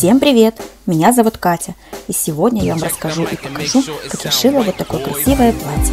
Всем привет! Меня зовут Катя, и сегодня я вам расскажу и покажу, как я шила вот такое красивое платье.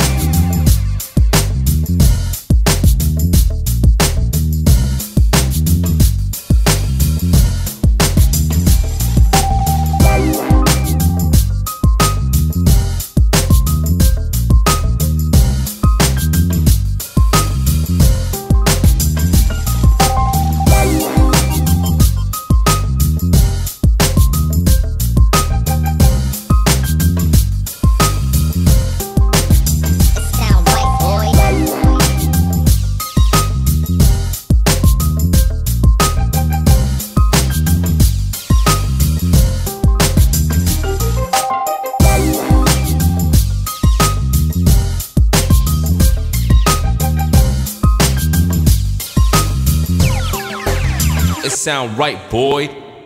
It sound right, boy.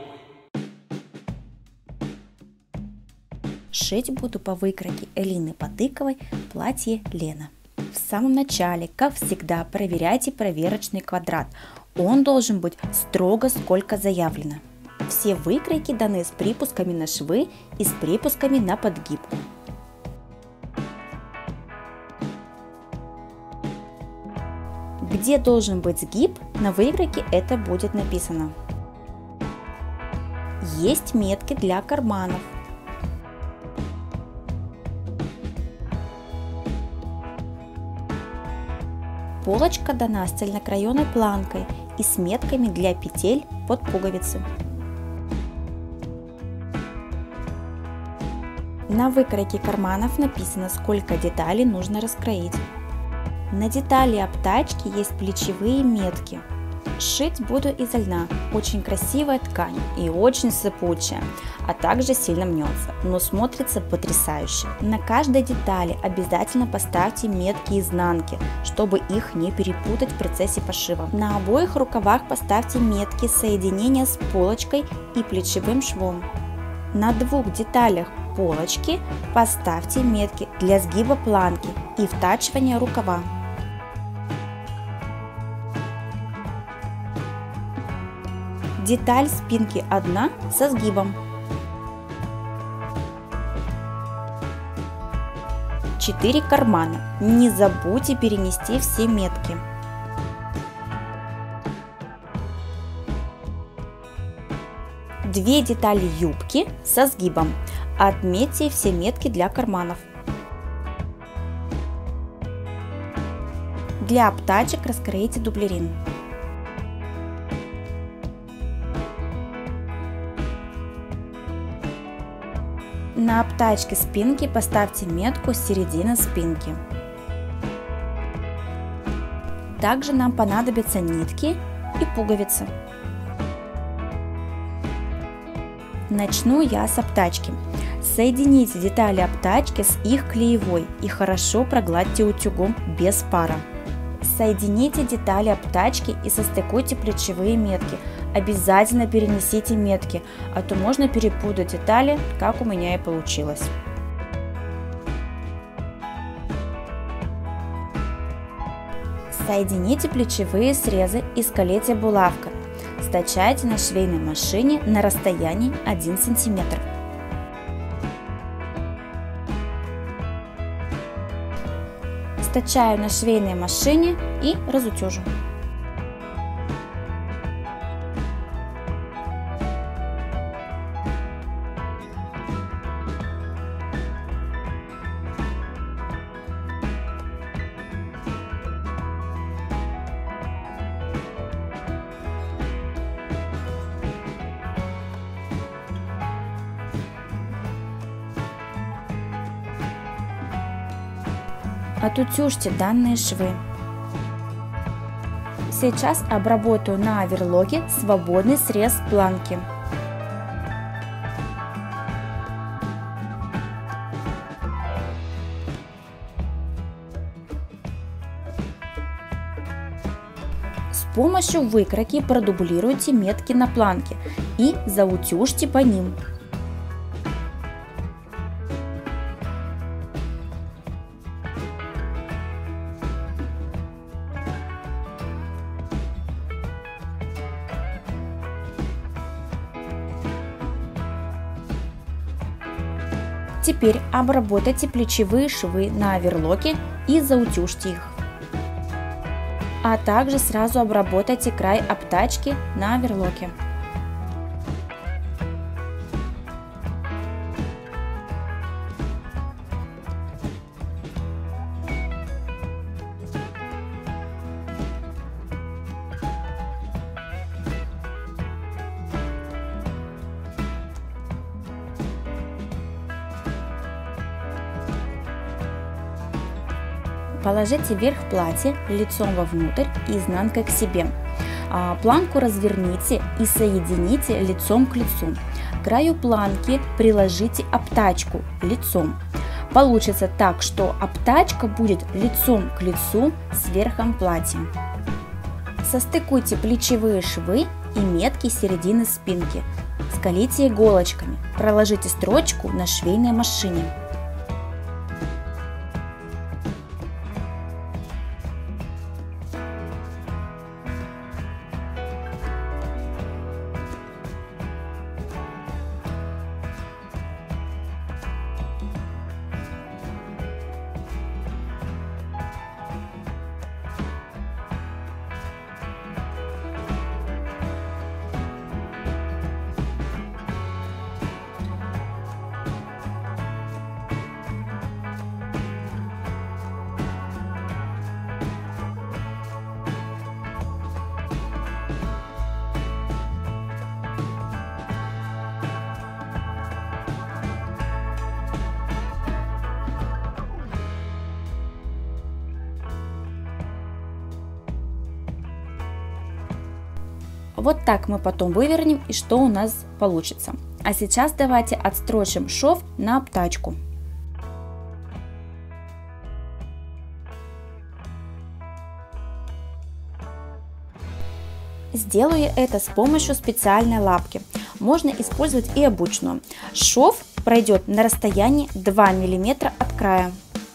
Шить буду по выкройке Элины Потыковой платье Лена. В самом начале, как всегда, проверяйте проверочный квадрат. Он должен быть строго, сколько заявлено. Все выкройки даны с припусками на швы и с припусками на подгибку. Где должен быть сгиб, на выкройке это будет написано. Есть метки для карманов. Полочка дана с цельнокраёной планкой и с метками для петель под пуговицы. На выкройке карманов написано, сколько деталей нужно раскроить. На детали обтачки есть плечевые метки. Шить буду из льна. Очень красивая ткань и очень сыпучая, а также сильно мнется, но смотрится потрясающе. На каждой детали обязательно поставьте метки изнанки, чтобы их не перепутать в процессе пошива. На обоих рукавах поставьте метки соединения с полочкой и плечевым швом. На двух деталях полочки поставьте метки для сгиба планки и втачивания рукава. Деталь спинки одна со сгибом. 4 кармана. Не забудьте перенести все метки. Две детали юбки со сгибом. Отметьте все метки для карманов. Для обтачек раскроите дублерин. На обтачке спинки поставьте метку с середины спинки. Также нам понадобятся нитки и пуговицы. Начну я с обтачки. Соедините детали обтачки с их клеевой и хорошо прогладьте утюгом без пара. Соедините детали обтачки и состыкуйте плечевые метки. Обязательно перенесите метки, а то можно перепутать детали, как у меня и получилось. Соедините плечевые срезы и сколейте булавкой. Стачайте на швейной машине на расстоянии 1 см. Стачаю на швейной машине и разутюжу. Отутюжьте данные швы. Сейчас обработаю на оверлоке свободный срез планки. С помощью выкройки продублируйте метки на планке и заутюжьте по ним. Теперь обработайте плечевые швы на оверлоке и заутюжьте их. А также сразу обработайте край обтачки на оверлоке. Положите верх платья лицом вовнутрь и изнанкой к себе. Планку разверните и соедините лицом к лицу. К краю планки приложите обтачку лицом. Получится так, что обтачка будет лицом к лицу с верхом платья. Состыкуйте плечевые швы и метки середины спинки. Сколите иголочками. Проложите строчку на швейной машине. Вот так мы потом вывернем, и что у нас получится. А сейчас давайте отстрочим шов на обтачку. Сделаю это с помощью специальной лапки. Можно использовать и обычную. Шов пройдет на расстоянии 2 мм от края.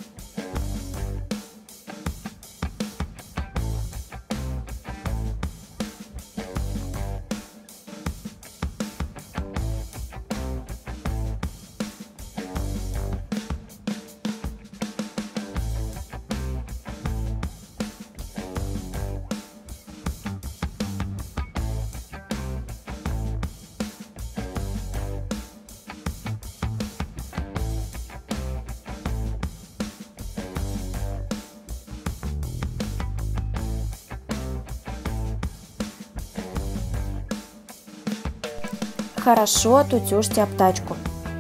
Хорошо отутюжьте обтачку.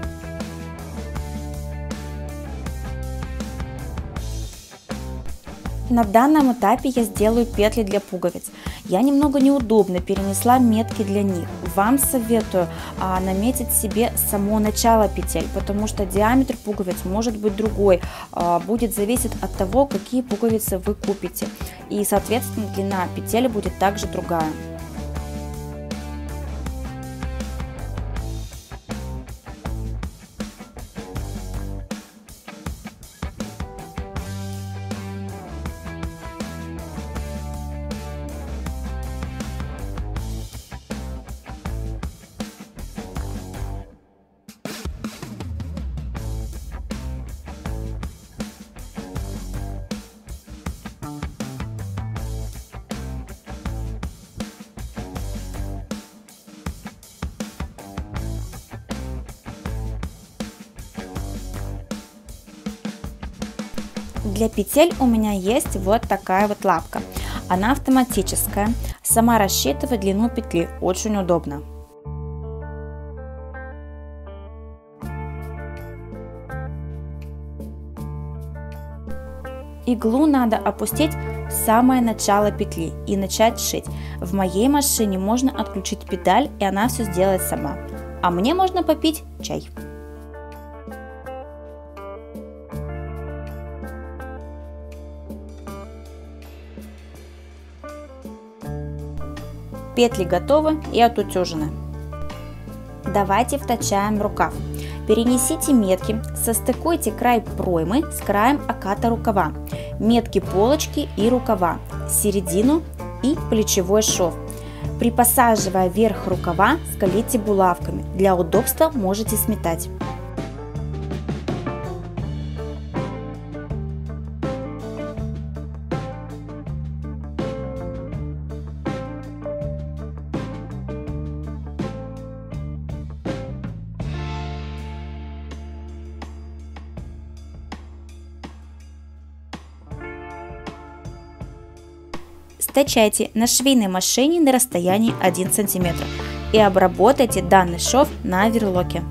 На данном этапе я сделаю петли для пуговиц. Я немного неудобно перенесла метки для них. Вам советую наметить себе само начало петель, потому что диаметр пуговиц может быть другой, будет зависеть от того, какие пуговицы вы купите. И, соответственно, длина петель будет также другая. Для петель у меня есть вот такая вот лапка. Она автоматическая, сама рассчитывает длину петли, очень удобно. Иглу надо опустить в самое начало петли и начать шить. В моей машине можно отключить педаль, и она все сделает сама. А мне можно попить чай. Петли готовы и отутюжены. Давайте втачаем рукав. Перенесите метки, состыкуйте край проймы с краем оката рукава, метки полочки и рукава, середину и плечевой шов. Припосаживая верх рукава, сколите булавками. Для удобства можете сметать. Стачайте на швейной машине на расстоянии 1 см и обработайте данный шов на оверлоке.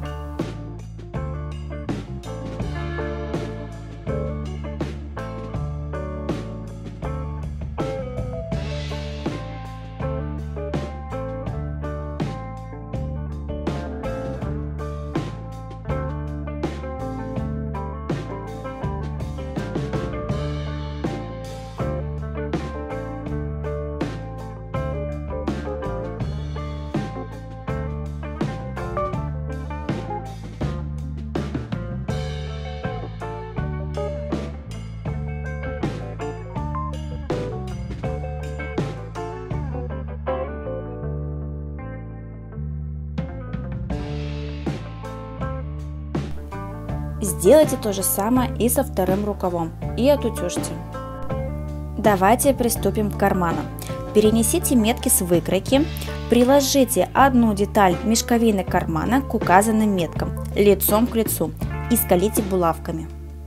Сделайте то же самое и со вторым рукавом и отутюжьте. Давайте приступим к карманам. Перенесите метки с выкройки, приложите одну деталь мешковины кармана к указанным меткам лицом к лицу и сколите булавками.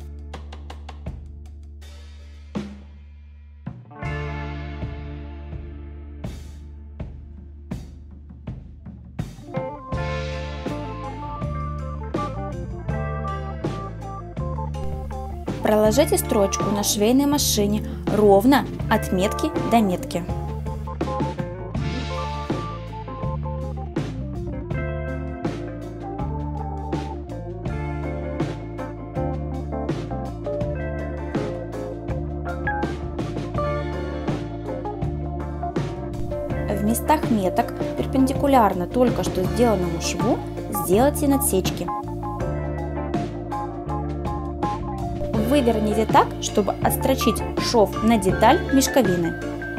Проложите строчку на швейной машине ровно от метки до метки. В местах меток перпендикулярно только что сделанному шву сделайте надсечки. Выверните так, чтобы отстрочить шов на деталь мешковины.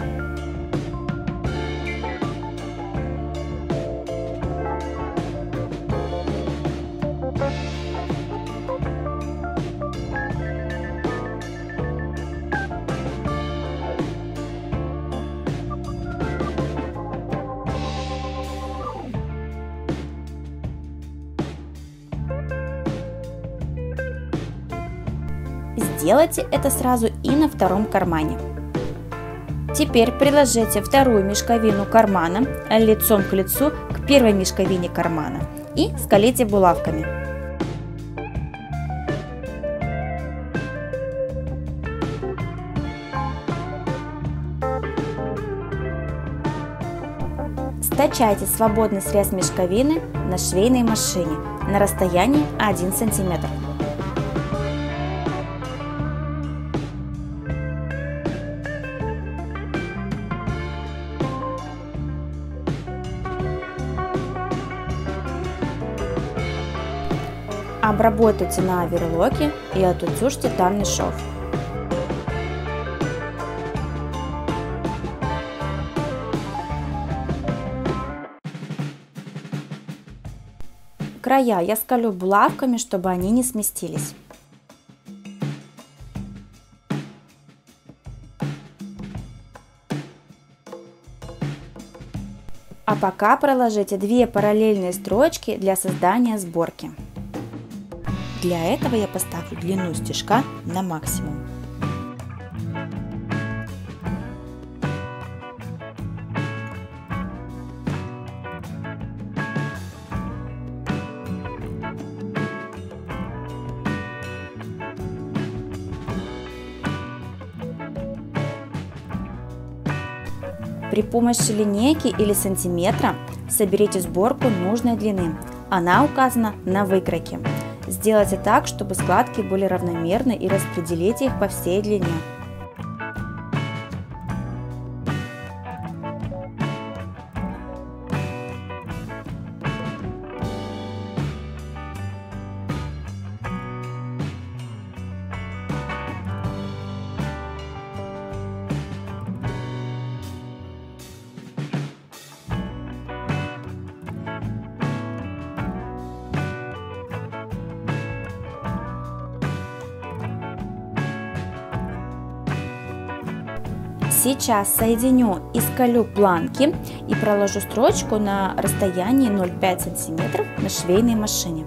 Сделайте это сразу и на втором кармане. Теперь приложите вторую мешковину кармана лицом к лицу к первой мешковине кармана и сколите булавками. Стачайте свободный срез мешковины на швейной машине на расстоянии 1 см. Обработайте на оверлоке и отутюжьте данный шов. Края я сколю булавками, чтобы они не сместились. А пока проложите 2 параллельные строчки для создания сборки. Для этого я поставлю длину стежка на максимум. При помощи линейки или сантиметра соберите сборку нужной длины. Она указана на выкройке. Сделайте так, чтобы складки были равномерны и распределите их по всей длине. Сейчас соединю и сколю планки и проложу строчку на расстоянии 0,5 см на швейной машине.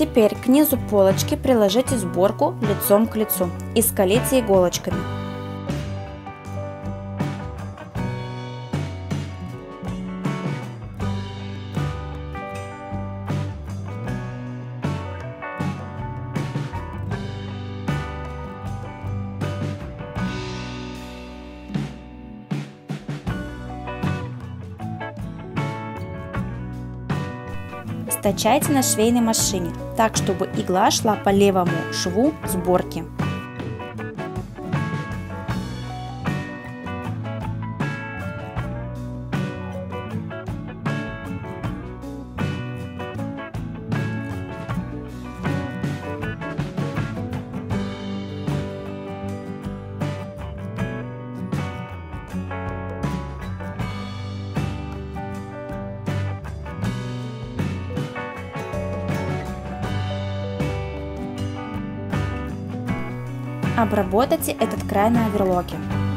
Теперь к низу полочки приложите сборку лицом к лицу и сколите иголочками. Стачайте на швейной машине, так чтобы игла шла по левому шву сборки. Обработайте этот край на оверлоке.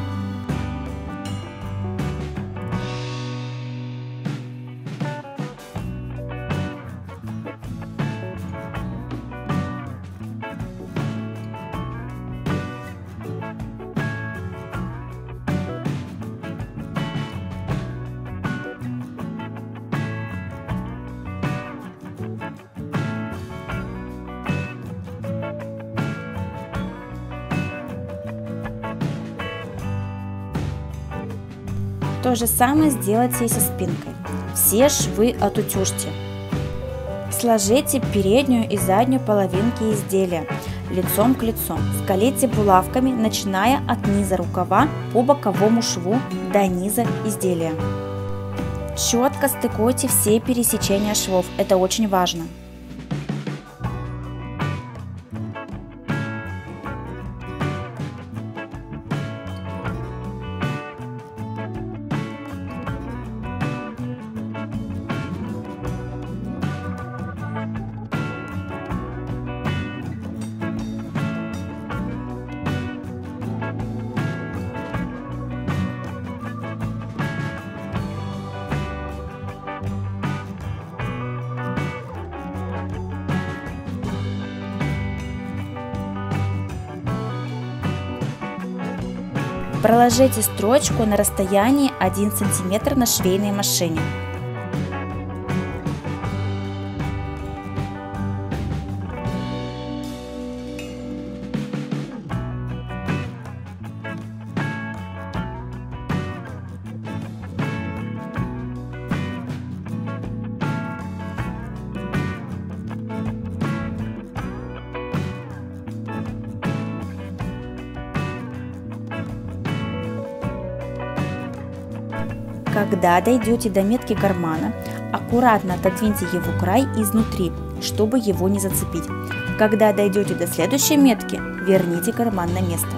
То же самое сделайте и со спинкой. Все швы отутюжьте. Сложите переднюю и заднюю половинки изделия лицом к лицу. Сколите булавками, начиная от низа рукава по боковому шву до низа изделия. Четко стыкуйте все пересечения швов, это очень важно. Проложите строчку на расстоянии 1 см на швейной машине. Когда дойдете до метки кармана, аккуратно отодвиньте его край изнутри, чтобы его не зацепить. Когда дойдете до следующей метки, верните карман на место.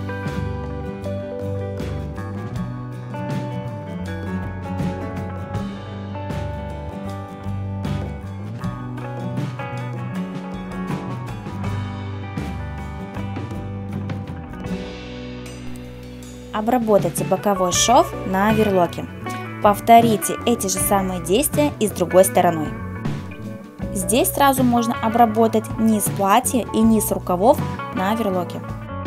Обработайте боковой шов на оверлоке. Повторите эти же самые действия и с другой стороной. Здесь сразу можно обработать низ платья и низ рукавов на оверлоке.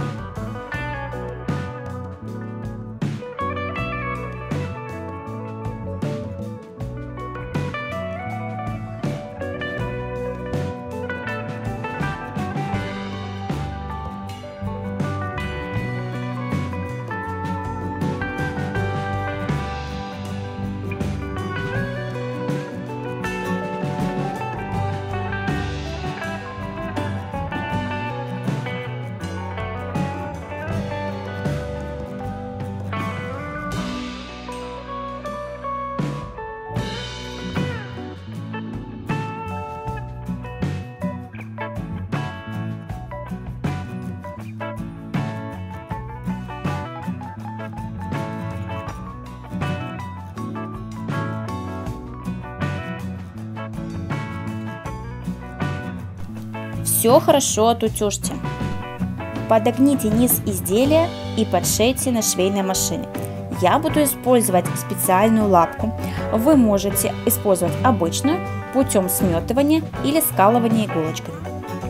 Все хорошо отутюжьте. Подогните низ изделия и подшейте на швейной машине. Я буду использовать специальную лапку. Вы можете использовать обычную путем сметывания или скалывания иголочками.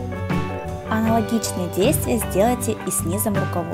Аналогичные действия сделайте и с низом рукавов.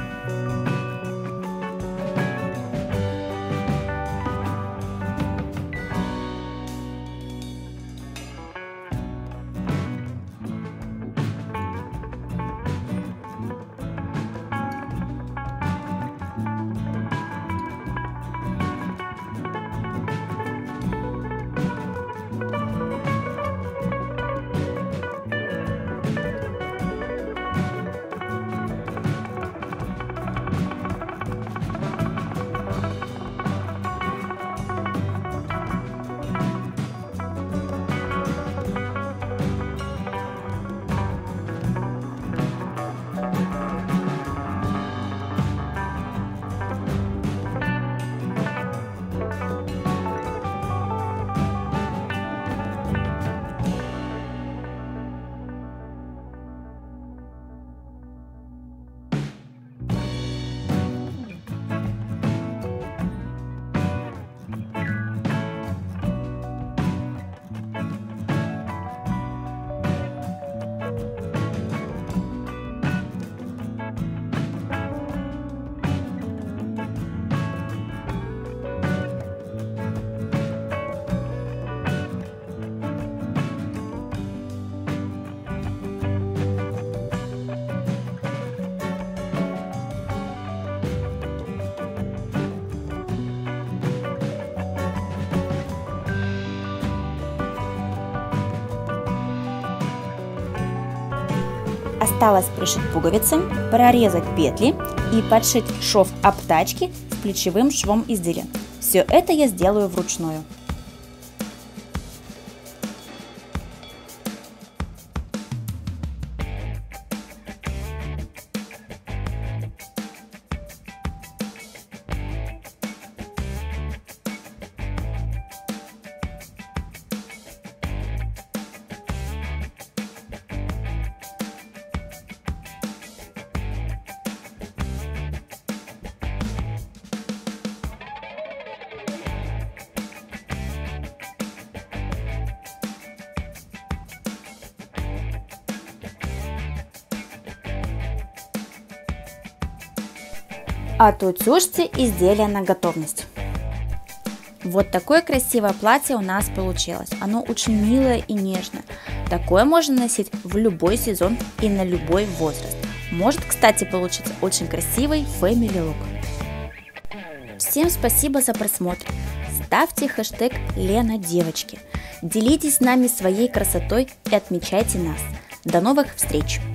Осталось пришить пуговицы, прорезать петли и подшить шов обтачки с плечевым швом изделия. Все это я сделаю вручную. А тут сушьте изделие на готовность. Вот такое красивое платье у нас получилось. Оно очень милое и нежное. Такое можно носить в любой сезон и на любой возраст. Может, кстати, получиться очень красивый family look. Всем спасибо за просмотр. Ставьте хэштег #LenaDевочки. Делитесь с нами своей красотой и отмечайте нас. До новых встреч!